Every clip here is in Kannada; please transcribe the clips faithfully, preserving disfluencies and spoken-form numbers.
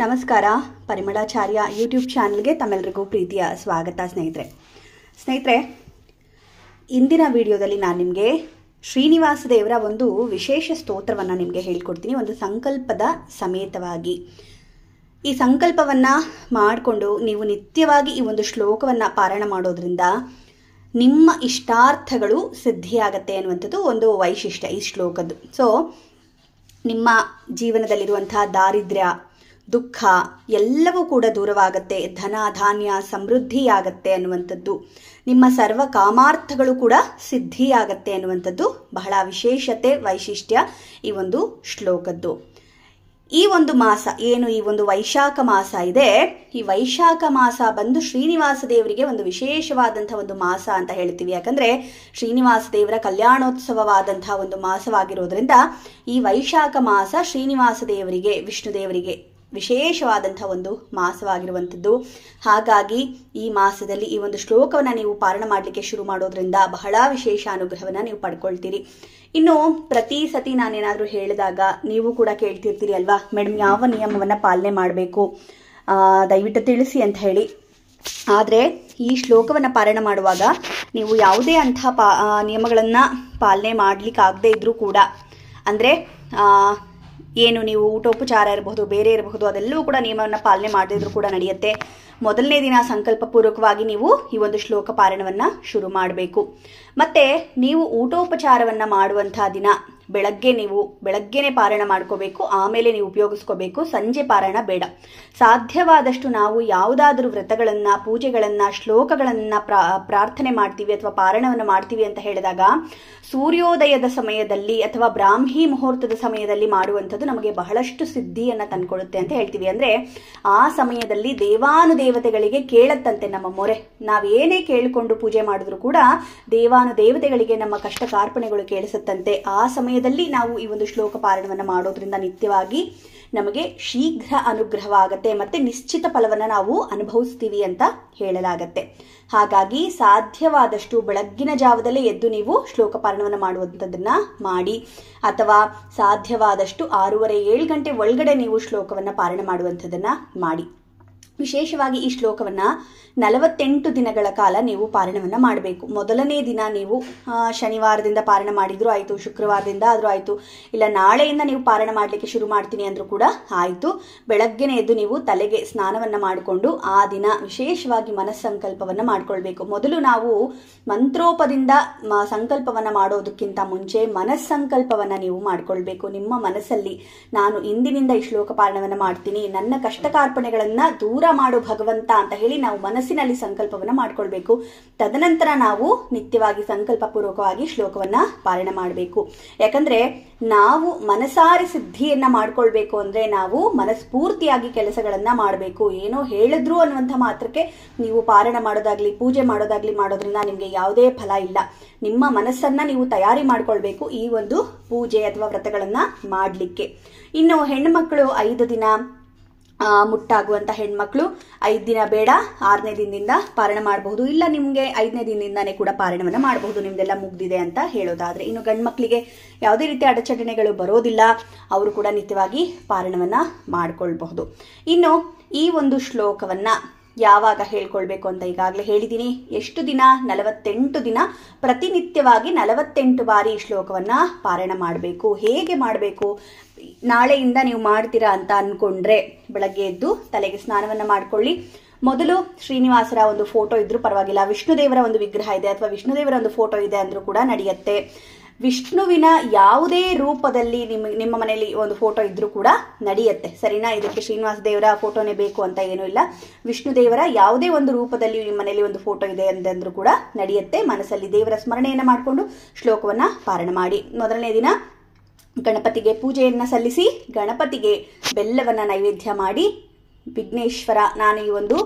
ನಮಸ್ಕಾರ. ಪರಿಮಳಾಚಾರ್ಯ ಯೂಟ್ಯೂಬ್ ಚಾನಲ್ಗೆ ತಮ್ಮೆಲ್ಲರಿಗೂ ಪ್ರೀತಿಯ ಸ್ವಾಗತ ಸ್ನೇಹಿತರೆ. ಸ್ನೇಹಿತರೆ, ಇಂದಿನ ವಿಡಿಯೋದಲ್ಲಿ ನಾನು ನಿಮಗೆ ಶ್ರೀನಿವಾಸ ದೇವರ ಒಂದು ವಿಶೇಷ ಸ್ತೋತ್ರವನ್ನು ನಿಮಗೆ ಹೇಳ್ಕೊಡ್ತೀನಿ, ಒಂದು ಸಂಕಲ್ಪದ ಸಮೇತವಾಗಿ. ಈ ಸಂಕಲ್ಪವನ್ನು ಮಾಡಿಕೊಂಡು ನೀವು ನಿತ್ಯವಾಗಿ ಈ ಒಂದು ಶ್ಲೋಕವನ್ನು ಪಾರಾಯಣ ಮಾಡೋದ್ರಿಂದ ನಿಮ್ಮ ಇಷ್ಟಾರ್ಥಗಳು ಸಿದ್ಧಿಯಾಗತ್ತೆ ಅನ್ನುವಂಥದ್ದು ಒಂದು ವೈಶಿಷ್ಟ್ಯ ಈ ಶ್ಲೋಕದ್ದು. ಸೊ ನಿಮ್ಮ ಜೀವನದಲ್ಲಿರುವಂತಹ ದಾರಿದ್ರ್ಯ, ದುಃಖ ಎಲ್ಲವೂ ಕೂಡ ದೂರವಾಗುತ್ತೆ, ಧನ ಧಾನ್ಯ ಸಮೃದ್ಧಿಯಾಗತ್ತೆ ಅನ್ನುವಂಥದ್ದು, ನಿಮ್ಮ ಸರ್ವ ಕಾಮಾರ್ಥಗಳು ಕೂಡ ಸಿದ್ಧಿಯಾಗತ್ತೆ ಅನ್ನುವಂಥದ್ದು ಬಹಳ ವಿಶೇಷತೆ ವೈಶಿಷ್ಟ್ಯ ಈ ಒಂದು ಶ್ಲೋಕದ್ದು. ಈ ಒಂದು ಮಾಸ ಏನು, ಈ ಒಂದು ವೈಶಾಖ ಮಾಸ ಇದೆ, ಈ ವೈಶಾಖ ಮಾಸ ಬಂದು ಶ್ರೀನಿವಾಸ ದೇವರಿಗೆ ಒಂದು ವಿಶೇಷವಾದಂತಹ ಒಂದು ಮಾಸ ಅಂತ ಹೇಳ್ತೀವಿ. ಯಾಕಂದ್ರೆ ಶ್ರೀನಿವಾಸ ದೇವರ ಕಲ್ಯಾಣೋತ್ಸವವಾದಂತಹ ಒಂದು ಮಾಸವಾಗಿರೋದ್ರಿಂದ ಈ ವೈಶಾಖ ಮಾಸ ಶ್ರೀನಿವಾಸ ದೇವರಿಗೆ, ವಿಷ್ಣು ದೇವರಿಗೆ ವಿಶೇಷವಾದಂತಹ ಒಂದು ಮಾಸವಾಗಿರುವಂಥದ್ದು. ಹಾಗಾಗಿ ಈ ಮಾಸದಲ್ಲಿ ಈ ಒಂದು ಶ್ಲೋಕವನ್ನು ನೀವು ಪಾರಾಯಣ ಮಾಡಲಿಕ್ಕೆ ಶುರು ಮಾಡೋದ್ರಿಂದ ಬಹಳ ವಿಶೇಷ ಅನುಗ್ರಹವನ್ನು ನೀವು ಪಡ್ಕೊಳ್ತೀರಿ. ಇನ್ನು ಪ್ರತಿ ಸತಿ ನಾನೇನಾದರೂ ಹೇಳಿದಾಗ ನೀವು ಕೂಡ ಕೇಳ್ತಿರ್ತೀರಿ ಅಲ್ವಾ, ಮೇಡಮ್ ಯಾವ ನಿಯಮವನ್ನು ಪಾಲನೆ ಮಾಡಬೇಕು ದಯವಿಟ್ಟು ತಿಳಿಸಿ ಅಂತ ಹೇಳಿ. ಆದರೆ ಈ ಶ್ಲೋಕವನ್ನು ಪಾರಾಯಣ ಮಾಡುವಾಗ ನೀವು ಯಾವುದೇ ಅಂಥ ಪಾ ನಿಯಮಗಳನ್ನು ಪಾಲನೆ ಮಾಡಲಿಕ್ಕಾಗದೇ ಇದ್ರೂ ಕೂಡ, ಅಂದರೆ ಏನು ನೀವು ಊಟೋಪಚಾರ ಇರಬಹುದು, ಬೇರೆ ಇರಬಹುದು, ಅದೆಲ್ಲವೂ ಕೂಡ ನಿಯಮವನ್ನು ಪಾಲನೆ ಮಾಡದಿದ್ರೂ ಕೂಡ ನಡೆಯುತ್ತೆ. ಮೊದಲನೇ ದಿನ ಸಂಕಲ್ಪಪೂರ್ವಕವಾಗಿ ನೀವು ಈ ಒಂದು ಶ್ಲೋಕ ಪಾರಾಯಣವನ್ನು ಶುರು ಮಾಡಬೇಕು. ಮತ್ತೆ ನೀವು ಊಟೋಪಚಾರವನ್ನು ಮಾಡುವಂತಹ ದಿನ ಬೆಳಗ್ಗೆ ನೀವು ಬೆಳಗ್ಗೆನೆ ಪಾರಾಯಣ ಮಾಡ್ಕೋಬೇಕು, ಆಮೇಲೆ ನೀವು ಉಪಯೋಗಿಸ್ಕೋಬೇಕು. ಸಂಜೆ ಪಾರಾಯಣ ಬೇಡ. ಸಾಧ್ಯವಾದಷ್ಟು ನಾವು ಯಾವುದಾದ್ರೂ ವ್ರತಗಳನ್ನು, ಪೂಜೆಗಳನ್ನು, ಶ್ಲೋಕಗಳನ್ನು ಪ್ರಾರ್ಥನೆ ಮಾಡ್ತೀವಿ ಅಥವಾ ಪಾರಾಯಣವನ್ನು ಮಾಡ್ತೀವಿ ಅಂತ ಹೇಳಿದಾಗ ಸೂರ್ಯೋದಯದ ಸಮಯದಲ್ಲಿ ಅಥವಾ ಬ್ರಾಹ್ಮಿ ಮುಹೂರ್ತದ ಸಮಯದಲ್ಲಿ ಮಾಡುವಂಥದ್ದು ನಮಗೆ ಬಹಳಷ್ಟು ಸಿದ್ಧಿಯನ್ನು ತಂದ್ಕೊಡುತ್ತೆ ಅಂತ ಹೇಳ್ತೀವಿ. ಅಂದರೆ ಆ ಸಮಯದಲ್ಲಿ ದೇವಾನುದೇವತೆಗಳಿಗೆ ಕೇಳತ್ತಂತೆ ನಮ್ಮ ಮೊರೆ. ನಾವೇನೇ ಕೇಳಿಕೊಂಡು ಪೂಜೆ ಮಾಡಿದ್ರು ಕೂಡ ದೇವಾನುದೇವತೆಗಳಿಗೆ ನಮ್ಮ ಕಷ್ಟ ಕಾರ್ಪಣೆಗಳು ಕೇಳಿಸುತ್ತಂತೆ. ಆ ಸಮಯದಲ್ಲಿ ನಾವು ಈ ಒಂದು ಶ್ಲೋಕ ಪಾರಾಯಣವನ್ನು ಮಾಡೋದ್ರಿಂದ ನಿತ್ಯವಾಗಿ ನಮಗೆ ಶೀಘ್ರ ಅನುಗ್ರಹವಾಗತ್ತೆ ಮತ್ತೆ ನಿಶ್ಚಿತ ಫಲವನ್ನು ನಾವು ಅನುಭವಿಸ್ತೀವಿ ಅಂತ ಹೇಳಲಾಗತ್ತೆ. ಹಾಗಾಗಿ ಸಾಧ್ಯವಾದಷ್ಟು ಬೆಳಗ್ಗಿನ ಜಾವದಲ್ಲೇ ಎದ್ದು ನೀವು ಶ್ಲೋಕ ಪಾರಾಯಣವನ್ನು ಮಾಡುವಂಥದ್ದನ್ನ ಮಾಡಿ, ಅಥವಾ ಸಾಧ್ಯವಾದಷ್ಟು ಆರೂವರೆ ಏಳು ಗಂಟೆ ಒಳಗಡೆ ನೀವು ಶ್ಲೋಕವನ್ನು ಪಾರಾಯಣ ಮಾಡುವಂಥದ್ದನ್ನ ಮಾಡಿ. ವಿಶೇಷವಾಗಿ ಈ ಶ್ಲೋಕವನ್ನು ನಲವತ್ತೆಂಟು ದಿನಗಳ ಕಾಲ ನೀವು ಪಾರಾಯಣವನ್ನು ಮಾಡಬೇಕು. ಮೊದಲನೇ ದಿನ ನೀವು ಶನಿವಾರದಿಂದ ಪಾರಾಯಣ ಮಾಡಿದ್ರು ಆಯಿತು, ಶುಕ್ರವಾರದಿಂದ ಆದರೂ ಆಯಿತು, ಇಲ್ಲ ನಾಳೆಯಿಂದ ನೀವು ಪಾರಾಯಣ ಮಾಡಲಿಕ್ಕೆ ಶುರು ಮಾಡ್ತೀನಿ ಅಂದರೂ ಕೂಡ ಆಯಿತು. ಬೆಳಗ್ಗೆನೇ ಎದ್ದು ನೀವು ತಲೆಗೆ ಸ್ನಾನವನ್ನು ಮಾಡಿಕೊಂಡು ಆ ದಿನ ವಿಶೇಷವಾಗಿ ಮನಸ್ಸಂಕಲ್ಪವನ್ನು ಮಾಡ್ಕೊಳ್ಬೇಕು. ಮೊದಲು ನಾವು ಮಂತ್ರೋಪದಿಂದ ಸಂಕಲ್ಪವನ್ನು ಮಾಡೋದಕ್ಕಿಂತ ಮುಂಚೆ ಮನಸ್ಸಂಕಲ್ಪವನ್ನು ನೀವು ಮಾಡ್ಕೊಳ್ಬೇಕು. ನಿಮ್ಮ ಮನಸ್ಸಲ್ಲಿ ನಾನು ಇಂದಿನಿಂದ ಈ ಶ್ಲೋಕ ಪಾರಾಯಣವನ್ನು ಮಾಡ್ತೀನಿ, ನನ್ನ ಕಷ್ಟ ಕಾರ್ಪಣೆಗಳನ್ನು ದೂರ ಮಾಡು ಭಗವಂತ ಅಂತ ಹೇಳಿ ನಾವು ಮನಸ್ಸಿನಲ್ಲಿ ಸಂಕಲ್ಪವನ್ನು ಮಾಡ್ಕೊಳ್ಬೇಕು. ತದನಂತರ ನಾವು ನಿತ್ಯವಾಗಿ ಸಂಕಲ್ಪ ಪೂರ್ವಕವಾಗಿ ಶ್ಲೋಕವನ್ನ ಪಾರಾಯಣ ಮಾಡಬೇಕು. ಯಾಕಂದ್ರೆ ನಾವು ಮನಸಾರಿ ಸಿದ್ಧಿಯನ್ನ ಮಾಡ್ಕೊಳ್ಬೇಕು ಅಂದ್ರೆ ನಾವು ಮನಸ್ಫೂರ್ತಿಯಾಗಿ ಕೆಲಸಗಳನ್ನ ಮಾಡಬೇಕು. ಏನೋ ಹೇಳಿದ್ರು ಅನ್ನುವಂಥ ಮಾತ್ರಕ್ಕೆ ನೀವು ಪಾರಾಯಣ ಮಾಡೋದಾಗ್ಲಿ ಪೂಜೆ ಮಾಡೋದಾಗ್ಲಿ ಮಾಡೋದ್ರಿಂದ ನಿಮ್ಗೆ ಯಾವುದೇ ಫಲ ಇಲ್ಲ. ನಿಮ್ಮ ಮನಸ್ಸನ್ನ ನೀವು ತಯಾರಿ ಮಾಡ್ಕೊಳ್ಬೇಕು ಈ ಒಂದು ಪೂಜೆ ಅಥವಾ ವ್ರತಗಳನ್ನ ಮಾಡ್ಲಿಕ್ಕೆ. ಇನ್ನು ಹೆಣ್ಣು ಮಕ್ಕಳು ಐದು ದಿನ ಮುಟ್ಟಾಗುವಂತ ಹೆಣ್ಮಕ್ಳು ಐದು ದಿನ ಬೇಡ, ಆರನೇ ದಿನದಿಂದ ಪಾರಾಯಣ ಮಾಡಬಹುದು. ಇಲ್ಲ ನಿಮ್ಗೆ ಐದನೇ ದಿನದಿಂದಾನೇ ಕೂಡ ಪಾರಾಯಣವನ್ನ ಮಾಡಬಹುದು ನಿಮ್ದೆಲ್ಲ ಮುಗ್ದಿದೆ ಅಂತ ಹೇಳೋದಾದ್ರೆ. ಇನ್ನು ಗಂಡು ಮಕ್ಕಳಿಗೆ ಯಾವುದೇ ರೀತಿಯ ಅಡಚಣೆಗಳು ಬರೋದಿಲ್ಲ, ಅವರು ಕೂಡ ನಿತ್ಯವಾಗಿ ಪಾರಾಯಣವನ್ನ ಮಾಡ್ಕೊಳ್ಬಹುದು. ಇನ್ನು ಈ ಒಂದು ಶ್ಲೋಕವನ್ನ ಯಾವಾಗ ಹೇಳ್ಕೊಳ್ಬೇಕು ಅಂತ ಈಗಾಗಲೇ ಹೇಳಿದ್ದೀನಿ. ಎಷ್ಟು ದಿನ? ನಲವತ್ತೆಂಟು ದಿನ. ಪ್ರತಿನಿತ್ಯವಾಗಿ ನಲವತ್ತೆಂಟು ಬಾರಿ ಈ ಶ್ಲೋಕವನ್ನ ಪಾರಾಯಣ ಮಾಡಬೇಕು. ಹೇಗೆ ಮಾಡಬೇಕು? ನಾಳೆಯಿಂದ ನೀವು ಮಾಡ್ತೀರಾ ಅಂತ ಅನ್ಕೊಂಡ್ರೆ ಬೆಳಗ್ಗೆ ಎದ್ದು ತಲೆಗೆ ಸ್ನಾನವನ್ನ ಮಾಡ್ಕೊಳ್ಳಿ. ಮೊದಲು ಶ್ರೀನಿವಾಸರ ಒಂದು ಫೋಟೋ ಇದ್ರೂ ಪರವಾಗಿಲ್ಲ, ವಿಷ್ಣು ದೇವರ ಒಂದು ವಿಗ್ರಹ ಇದೆ ಅಥವಾ ವಿಷ್ಣು ದೇವರ ಒಂದು ಫೋಟೋ ಇದೆ ಅಂದ್ರೂ ಕೂಡ ನಡೆಯುತ್ತೆ. ವಿಷ್ಣುವಿನ ಯಾವುದೇ ರೂಪದಲ್ಲಿ ನಿಮ್ಮ ನಿಮ್ಮ ಮನೆಯಲ್ಲಿ ಒಂದು ಫೋಟೋ ಇದ್ರೂ ಕೂಡ ನಡೆಯುತ್ತೆ, ಸರಿನಾ? ಇದಕ್ಕೆ ಶ್ರೀನಿವಾಸ ದೇವರ ಫೋಟೋನೇ ಬೇಕು ಅಂತ ಏನೂ ಇಲ್ಲ. ವಿಷ್ಣು ದೇವರ ಯಾವುದೇ ಒಂದು ರೂಪದಲ್ಲಿ ನಿಮ್ಮ ಮನೆಯಲ್ಲಿ ಒಂದು ಫೋಟೋ ಇದೆ ಅಂತಂದ್ರೂ ಕೂಡ ನಡೆಯುತ್ತೆ. ಮನಸ್ಸಲ್ಲಿ ದೇವರ ಸ್ಮರಣೆಯನ್ನು ಮಾಡಿಕೊಂಡು ಶ್ಲೋಕವನ್ನ ಪಾರಾಯಣ ಮಾಡಿ. ಮೊದಲನೇ ದಿನ ಗಣಪತಿಗೆ ಪೂಜೆಯನ್ನ ಸಲ್ಲಿಸಿ, ಗಣಪತಿಗೆ ಬೆಲ್ಲವನ್ನ ನೈವೇದ್ಯ ಮಾಡಿ, ವಿಘ್ನೇಶ್ವರ ನಾನು ಈ ಒಂದು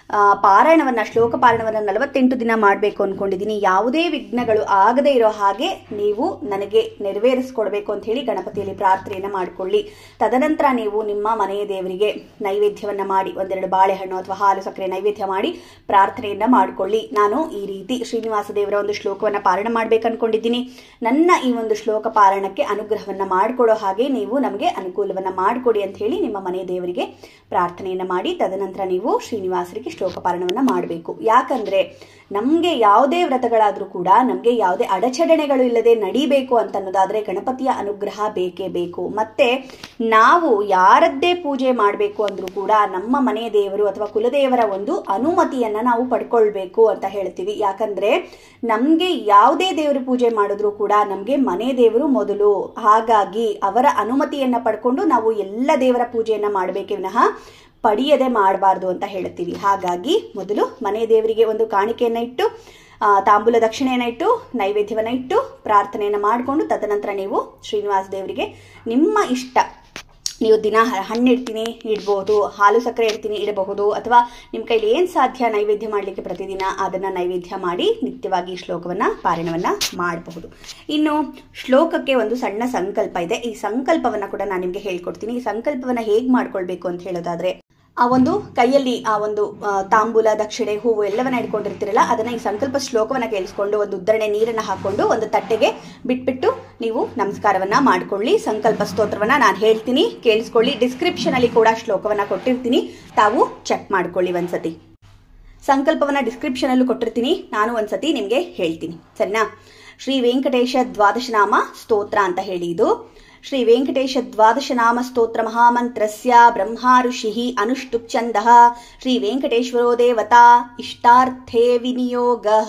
ಪಾರಾಯಣವನ್ನು ಶ್ಲೋಕ ಪಾರಾಯಣವನ್ನು ನಲವತ್ತೆಂಟು ದಿನ ಮಾಡಬೇಕು ಅಂದ್ಕೊಂಡಿದ್ದೀನಿ. ಯಾವುದೇ ವಿಘ್ನಗಳು ಆಗದೇ ಇರೋ ಹಾಗೆ ನೀವು ನನಗೆ ನೆರವೇರಿಸ್ಕೊಡ್ಬೇಕು ಅಂತ ಹೇಳಿ ಗಣಪತಿಯಲ್ಲಿ ಪ್ರಾರ್ಥನೆಯನ್ನು ಮಾಡಿಕೊಳ್ಳಿ. ತದನಂತರ ನೀವು ನಿಮ್ಮ ಮನೆಯ ದೇವರಿಗೆ ನೈವೇದ್ಯವನ್ನು ಮಾಡಿ ಒಂದೆರಡು ಬಾಳೆಹಣ್ಣು ಅಥವಾ ಹಾಲು ಸಕ್ಕರೆ ನೈವೇದ್ಯ ಮಾಡಿ ಪ್ರಾರ್ಥನೆಯನ್ನು ಮಾಡಿಕೊಳ್ಳಿ. ನಾನು ಈ ರೀತಿ ಶ್ರೀನಿವಾಸ ದೇವರ ಒಂದು ಶ್ಲೋಕವನ್ನು ಪಾರಾಯಣ ಮಾಡ್ಬೇಕು ಅನ್ಕೊಂಡಿದ್ದೀನಿ. ನನ್ನ ಈ ಒಂದು ಶ್ಲೋಕ ಪಾರಾಯಣಕ್ಕೆ ಅನುಗ್ರಹವನ್ನು ಮಾಡಿಕೊಡೋ ಹಾಗೆ ನೀವು ನಮಗೆ ಅನುಕೂಲವನ್ನು ಮಾಡಿಕೊಡಿ ಅಂತ ಹೇಳಿ ನಿಮ್ಮ ಮನೆಯ ದೇವರಿಗೆ ಪ್ರಾರ್ಥನೆಯನ್ನು ಮಾಡಿ ತದನಂತರ ನೀವು ಶ್ರೀನಿವಾಸರಿಗೆ ಶ್ಲೋಕ ಪಾರಾಯಣವನ್ನು ಮಾಡಬೇಕು. ಯಾಕಂದ್ರೆ ನಮಗೆ ಯಾವುದೇ ವ್ರತಗಳಾದರೂ ಕೂಡ ನಮಗೆ ಯಾವುದೇ ಅಡಚಣೆಗಳು ಇಲ್ಲದೆ ನಡಿಬೇಕು ಅಂತ ಅನ್ನೋದಾದ್ರೆ ಗಣಪತಿಯ ಅನುಗ್ರಹ ಬೇಕೇ ಬೇಕು. ಮತ್ತೆ ನಾವು ಯಾರದ್ದೇ ಪೂಜೆ ಮಾಡಬೇಕು ಅಂದ್ರೂ ಕೂಡ ನಮ್ಮ ಮನೆಯ ದೇವರು ಅಥವಾ ಕುಲದೇವರ ಒಂದು ಅನುಮತಿಯನ್ನ ನಾವು ಪಡ್ಕೊಳ್ಬೇಕು ಅಂತ ಹೇಳ್ತೀವಿ. ಯಾಕಂದ್ರೆ ನಮ್ಗೆ ಯಾವುದೇ ದೇವರು ಪೂಜೆ ಮಾಡಿದ್ರು ಕೂಡ ನಮ್ಗೆ ಮನೆ ದೇವರು ಮೊದಲು. ಹಾಗಾಗಿ ಅವರ ಅನುಮತಿಯನ್ನ ಪಡ್ಕೊಂಡು ನಾವು ಎಲ್ಲ ದೇವರ ಪೂಜೆಯನ್ನ ಮಾಡಬೇಕೇ ವಿನಃ ಪಡೆಯದೆ ಮಾಡಬಾರ್ದು ಅಂತ ಹೇಳ್ತೀವಿ. ಹಾಗಾಗಿ ಮೊದಲು ಮನೆ ದೇವರಿಗೆ ಒಂದು ಕಾಣಿಕೆಯನ್ನು ಇಟ್ಟು ತಾಂಬೂಲ ದಕ್ಷಿಣೆಯನ್ನು ಇಟ್ಟು ನೈವೇದ್ಯವನ್ನು ಇಟ್ಟು ಪ್ರಾರ್ಥನೆಯನ್ನು ಮಾಡಿಕೊಂಡು ತದನಂತರ ನೀವು ಶ್ರೀನಿವಾಸ ದೇವರಿಗೆ ನಿಮ್ಮ ಇಷ್ಟ ನೀವು ದಿನ ಹಣ್ಣು ಇಡ್ತೀನಿ ಇಡ್ಬೋದು, ಹಾಲು ಸಕ್ಕರೆ ಇಡ್ತೀನಿ ಇಡಬಹುದು, ಅಥವಾ ನಿಮ್ಮ ಕೈಲಿ ಏನು ಸಾಧ್ಯ ನೈವೇದ್ಯ ಮಾಡಲಿಕ್ಕೆ ಪ್ರತಿದಿನ ಅದನ್ನು ನೈವೇದ್ಯ ಮಾಡಿ ನಿತ್ಯವಾಗಿ ಶ್ಲೋಕವನ್ನು ಪಾರಾಯಣವನ್ನು ಮಾಡಬಹುದು. ಇನ್ನು ಶ್ಲೋಕಕ್ಕೆ ಒಂದು ಸಣ್ಣ ಸಂಕಲ್ಪ ಇದೆ. ಈ ಸಂಕಲ್ಪವನ್ನು ಕೂಡ ನಾನು ನಿಮಗೆ ಹೇಳ್ಕೊಡ್ತೀನಿ. ಈ ಸಂಕಲ್ಪವನ್ನು ಹೇಗೆ ಮಾಡ್ಕೊಳ್ಬೇಕು ಅಂತ ಹೇಳೋದಾದ್ರೆ ಆ ಒಂದು ಕೈಯಲ್ಲಿ ಆ ಒಂದು ತಾಂಬೂಲ ದಕ್ಷಿಣೆ ಹೂವು ಎಲ್ಲವನ್ನ ಇಟ್ಕೊಂಡಿರ್ತೀರಲ್ಲ ಅದನ್ನ ಈ ಸಂಕಲ್ಪ ಶ್ಲೋಕವನ್ನ ಕೇಳಿಸ್ಕೊಂಡು ಒಂದು ಉದ್ದರಣೆ ನೀರನ್ನ ಹಾಕೊಂಡು ಒಂದು ತಟ್ಟೆಗೆ ಬಿಟ್ಬಿಟ್ಟು ನೀವು ನಮಸ್ಕಾರವನ್ನ ಮಾಡ್ಕೊಳ್ಳಿ. ಸಂಕಲ್ಪ ಸ್ತೋತ್ರವನ್ನ ನಾನು ಹೇಳ್ತೀನಿ, ಕೇಳಿಸ್ಕೊಳ್ಳಿ. ಡಿಸ್ಕ್ರಿಪ್ಷನ್ ಅಲ್ಲಿ ಕೂಡ ಶ್ಲೋಕವನ್ನ ಕೊಟ್ಟಿರ್ತೀನಿ, ತಾವು ಚೆಕ್ ಮಾಡ್ಕೊಳ್ಳಿ ಒಂದ್ಸತಿ. ಸಂಕಲ್ಪವನ್ನ ಡಿಸ್ಕ್ರಿಪ್ಷನ್ ಅಲ್ಲೂ ಕೊಟ್ಟಿರ್ತೀನಿ, ನಾನು ಒಂದ್ಸತಿ ನಿಮ್ಗೆ ಹೇಳ್ತೀನಿ, ಸರಿನಾ? ಶ್ರೀ ವೆಂಕಟೇಶ ದ್ವಾದಶನಾಮ ಸ್ತೋತ್ರ ಅಂತ ಹೇಳಿ ಇದು. ಶ್ರೀ ವೆಂಕಟೇಶ ದ್ವಾದಶನಾಮ ಸ್ತೋತ್ರ ಮಹಾಮಂತ್ರಸ್ಯ ಬ್ರಹ್ಮ ಋಷಿಃ ಅನುಷ್ಠುಪ್ ಛಂದಃ ಶ್ರೀ ವೆಂಕಟೇಶ್ವರೋ ದೇವತಾ ಇಷ್ಟಾರ್ಥೇ ವಿನಿಯೋಗಃ.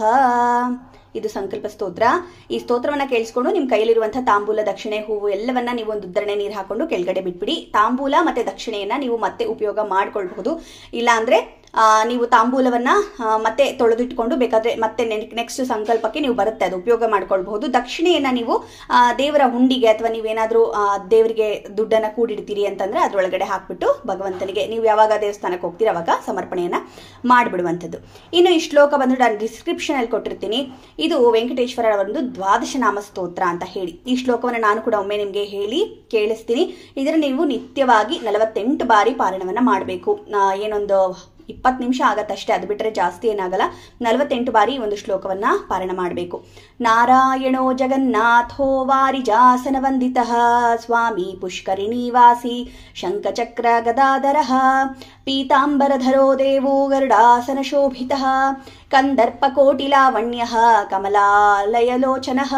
ಇದು ಸಂಕಲ್ಪ ಸ್ತೋತ್ರ. ಈ ಸ್ತೋತ್ರವನ್ನ ಕೇಳಿಸ್ಕೊಂಡು ನಿಮ್ಮ ಕೈಯಲ್ಲಿರುವಂತಹ ತಾಂಬೂಲ ದಕ್ಷಿಣೆ ಹೂವು ಎಲ್ಲವನ್ನ ನೀವು ಒಂದು ಉದ್ದರಣೆ ನೀರು ಹಾಕೊಂಡು ಕೆಳಗಡೆ ಬಿಟ್ಬಿಡಿ. ತಾಂಬೂಲ ಮತ್ತೆ ದಕ್ಷಿಣೆಯನ್ನ ನೀವು ಮತ್ತೆ ಉಪಯೋಗ ಮಾಡ್ಕೊಳ್ಬಹುದು. ಇಲ್ಲ ಅಂದ್ರೆ ನೀವು ತಾಂಬೂಲವನ್ನ ಮತ್ತೆ ತೊಳೆದಿಟ್ಕೊಂಡು ಬೇಕಾದ್ರೆ ಮತ್ತೆ ನೆಕ್ಸ್ಟ್ ಸಂಕಲ್ಪಕ್ಕೆ ನೀವು ಬರುತ್ತೆ ಅದು ಉಪಯೋಗ ಮಾಡ್ಕೊಳ್ಬಹುದು. ದಕ್ಷಿಣೆಯನ್ನ ನೀವು ದೇವರ ಹುಂಡಿಗೆ ಅಥವಾ ನೀವೇನಾದ್ರೂ ದೇವರಿಗೆ ದುಡ್ಡನ್ನ ಕೂಡಿಡ್ತೀರಿ ಅಂತಂದ್ರೆ ಅದ್ರೊಳಗಡೆ ಹಾಕ್ಬಿಟ್ಟು ಭಗವಂತನಿಗೆ ನೀವು ಯಾವಾಗ ದೇವಸ್ಥಾನಕ್ಕೆ ಹೋಗ್ತೀರ ಅವಾಗ ಸಮರ್ಪಣೆಯನ್ನ ಮಾಡಿಬಿಡುವಂಥದ್ದು. ಇನ್ನು ಈ ಶ್ಲೋಕ ಬಂದು ನಾನು ಡಿಸ್ಕ್ರಿಪ್ಷನ್ ಅಲ್ಲಿ ಕೊಟ್ಟಿರ್ತೀನಿ. ಇದು ವೆಂಕಟೇಶ್ವರ ಒಂದು ದ್ವಾದಶ ನಾಮ ಸ್ತೋತ್ರ ಅಂತ ಹೇಳಿ. ಈ ಶ್ಲೋಕವನ್ನು ನಾನು ಕೂಡ ಒಮ್ಮೆ ನಿಮ್ಗೆ ಹೇಳಿ ಕೇಳಿಸ್ತೀನಿ. ಇದರ ನೀವು ನಿತ್ಯವಾಗಿ ನಲವತ್ತೆಂಟು ಬಾರಿ ಪಾರಾಯಣವನ್ನ ಮಾಡಬೇಕು. ಏನೊಂದು ಇಪ್ಪತ್ತು ನಿಮಿಷ ಆಗತ್ತಷ್ಟೇ, ಅದು ಬಿಟ್ಟರೆ ಜಾಸ್ತಿ ಏನಾಗಲ್ಲ. ನಲವತ್ತೆಂಟು ಬಾರಿ ಒಂದು ಶ್ಲೋಕವನ್ನ ಪಾರಾಯಣ ಮಾಡಬೇಕು. ನಾರಾಯಣೋ ಜಗನ್ನಾಥೋ ವಾರಿಜಾಸನ ವಂದಿತಃ ಸ್ವಾಮಿ ಪುಷ್ಕರಿಣೀವಾಸಿ ಶಂಖಚಕ್ರ ಗದಾಧರಃ ಪೀತಾಂಬರಧರೋ ದೇವೋ ಗರುಡಾಸನ ಶೋಭಿತಃ ಕಂದರ್ಪಕೋಟಿಲಾವಣ್ಯಃ ಕಮಲಾಲಯಲೋಚನಃ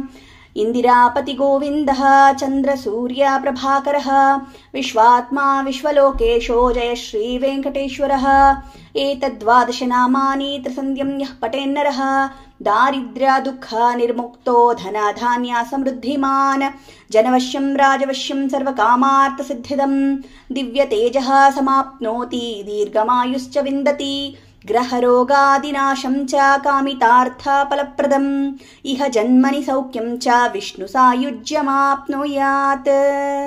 ಇಂದಿರಾಪತಿ ಗೋವಿಂದಃ ಚಂದ್ರ ಸೂರ್ಯ ಪ್ರಭಾಕರಃ ವಿಶ್ವಾತ್ಮ ವಿಶ್ವಲೋಕೇಶೋ ಜಯ ಶ್ರೀ ವೆಂಕಟೇಶ್ವರಃ. ಏತದ್ವಾದಶ ನಾಮಾನಿ ತ್ರಿಸಂಧ್ಯಂ ಯಃ ಪಠೇನ್ನರಃ ದಾರಿದ್ರ್ಯ ದುಃಖ ನಿರ್ಮುಕ್ತೋ ಧನ ಧಾನ್ಯ ಸಮೃದ್ಧಿಮಾನ್ ಜನವಶ್ಯಂ ರಾಜವಶ್ಯಂ ಸರ್ವಕಾಮಾರ್ಥ ಸಿದ್ಧಿದಂ ದಿವ್ಯ ತೇಜಃ ಸಮಾಪ್ನೋತಿ ದೀರ್ಘಮಾಯುಶ್ಚ ವಿಂದತಿ ಗ್ರಹರೋಗಾದಿನಾಶಂ ಚ ಕಾಮಿತಾರ್ಥ ಫಲಪ್ರದಂ ಇಹ ಜನ್ಮನಿ ಸೌಖ್ಯಂ ಚ ವಿಷ್ಣು ಸಾಯುಜ್ಯಮಾಪ್ನುಯಾತ್.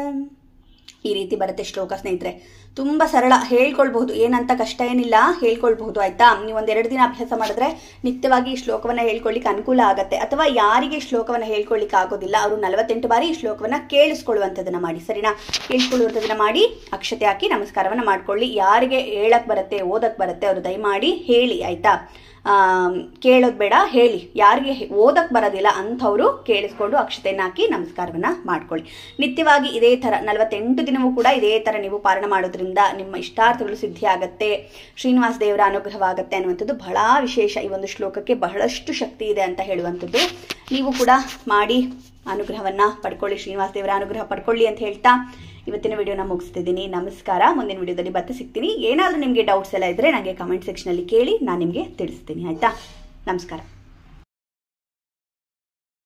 ಈ ರೀತಿ ಬರುತ್ತೆ ಶ್ಲೋಕ ಸ್ನೇಹಿತರೆ. ತುಂಬ ಸರಳ, ಹೇಳ್ಕೊಳ್ಬಹುದು, ಏನಂತ ಕಷ್ಟ ಏನಿಲ್ಲ, ಹೇಳ್ಕೊಳ್ಬಹುದು. ಆಯ್ತಾ? ನೀವು ಒಂದೆರಡು ದಿನ ಅಭ್ಯಾಸ ಮಾಡಿದ್ರೆ ನಿತ್ಯವಾಗಿ ಈ ಶ್ಲೋಕವನ್ನ ಹೇಳ್ಕೊಳ್ಳಿಕ್ಕೆ ಅನುಕೂಲ ಆಗುತ್ತೆ. ಅಥವಾ ಯಾರಿಗೆ ಶ್ಲೋಕವನ್ನ ಹೇಳ್ಕೊಳ್ಳಿಕ್ಕೆ ಆಗೋದಿಲ್ಲ ಅವರು ನಲವತ್ತೆಂಟು ಬಾರಿ ಈ ಶ್ಲೋಕವನ್ನ ಕೇಳಿಸ್ಕೊಳ್ಳುವಂಥದ್ದನ್ನ ಮಾಡಿ, ಸರಿನಾ? ಕೇಳಿಸ್ಕೊಳ್ಳುವಂಥದ್ದನ್ನ ಮಾಡಿ ಅಕ್ಷತೆ ಹಾಕಿ ನಮಸ್ಕಾರವನ್ನ ಮಾಡ್ಕೊಳ್ಳಿ. ಯಾರಿಗೆ ಹೇಳಕ್ ಬರುತ್ತೆ ಓದಕ್ ಬರುತ್ತೆ ಅವರು ದಯಮಾಡಿ ಹೇಳಿ, ಆಯ್ತಾ? ಕೇಳೋದು ಬೇಡ, ಹೇಳಿ. ಯಾರಿಗೆ ಓದಕ್ ಬರೋದಿಲ್ಲ ಅಂಥವ್ರು ಕೇಳಿಸ್ಕೊಂಡು ಅಕ್ಷತೆಯನ್ನು ಹಾಕಿ ನಮಸ್ಕಾರವನ್ನ ಮಾಡ್ಕೊಳ್ಳಿ. ನಿತ್ಯವಾಗಿ ಇದೇ ಥರ ನಲವತ್ತೆಂಟು ದಿನವೂ ಕೂಡ ಇದೇ ಥರ ನೀವು ಪಾರಾಯಣ ಮಾಡೋದ್ರಿಂದ ನಿಮ್ಮ ಇಷ್ಟಾರ್ಥಗಳು ಸಿದ್ಧಿ ಆಗತ್ತೆ, ಶ್ರೀನಿವಾಸ ದೇವರ ಅನುಗ್ರಹವಾಗತ್ತೆ ಅನ್ನುವಂಥದ್ದು ಬಹಳ ವಿಶೇಷ. ಈ ಒಂದು ಶ್ಲೋಕಕ್ಕೆ ಬಹಳಷ್ಟು ಶಕ್ತಿ ಇದೆ ಅಂತ ಹೇಳುವಂಥದ್ದು. ನೀವು ಕೂಡ ಮಾಡಿ ಅನುಗ್ರಹವನ್ನ ಪಡ್ಕೊಳ್ಳಿ, ಶ್ರೀನಿವಾಸ ದೇವರ ಅನುಗ್ರಹ ಪಡ್ಕೊಳ್ಳಿ ಅಂತ ಹೇಳ್ತಾ ಇವತ್ತಿನ ವಿಡಿಯೋನ ಮುಗಿಸ್ತಿದ್ದೀನಿ. ನಮಸ್ಕಾರ. ಮುಂದಿನ ವಿಡಿಯೋದಲ್ಲಿ ಮತ್ತೆ ಸಿಗ್ತೀನಿ. ಏನಾದರೂ ನಿಮಗೆ ಡೌಟ್ಸ್ ಎಲ್ಲ ಇದ್ರೆ ನನಗೆ ಕಮೆಂಟ್ ಸೆಕ್ಷನಲ್ಲಿ ಕೇಳಿ, ನಾನು ನಿಮಗೆ ತಿಳಿಸ್ತೀನಿ. ಆಯ್ತಾ? ನಮಸ್ಕಾರ.